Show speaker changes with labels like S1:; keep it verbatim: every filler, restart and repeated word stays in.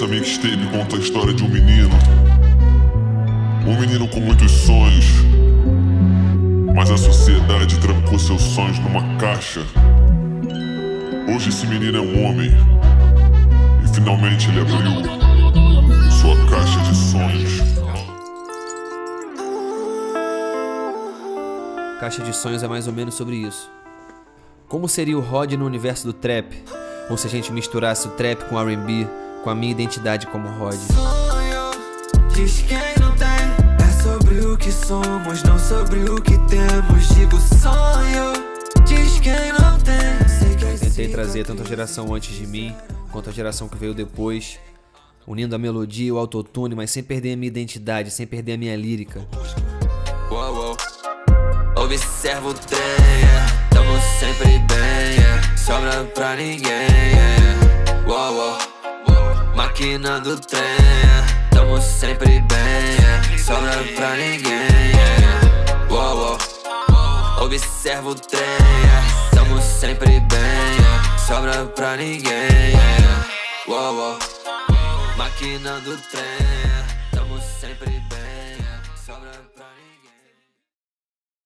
S1: Essa mixtape conta a história de um menino. Um menino com muitos sonhos, mas a sociedade trancou seus sonhos numa caixa. Hoje esse menino é um homem e finalmente ele abriu sua caixa de sonhos.
S2: Caixa de Sonhos é mais ou menos sobre isso. Como seria o Rod no universo do trap? Ou se a gente misturasse o trap com R and B, com a minha identidade como Rod?
S3: Sonho, diz quem não tem. É sobre o que somos, não sobre o que temos. Digo sonho, diz quem não tem. Sei que
S2: Eu tentei trazer tanto a geração antes de mim, quanto a geração que veio depois, unindo a melodia e o autotune, mas sem perder a minha identidade, sem perder a minha lírica.
S3: Uou, uou. Observa o trem, yeah. Tamo sempre bem, yeah. Sobra pra ninguém, yeah. Uou, uou. Máquina do trem, yeah. Tamo sempre bem, yeah. Sobra pra ninguém, yeah. Uou, uou. Observa o trem, yeah. Tamo sempre bem, yeah. Sobra pra ninguém, yeah. Uou, uou. Máquina do trem.